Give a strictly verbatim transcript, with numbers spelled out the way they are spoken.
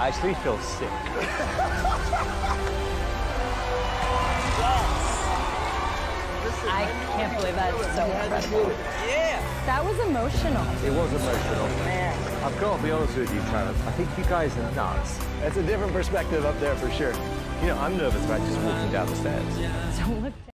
I actually feel sick. I can't believe that's so incredible. Yeah. That was emotional. It was emotional. Man. I've got to be honest with you, Travis. I think you guys are nuts. It's a different perspective up there for sure. You know, I'm nervous about just walking down the stairs. Don't look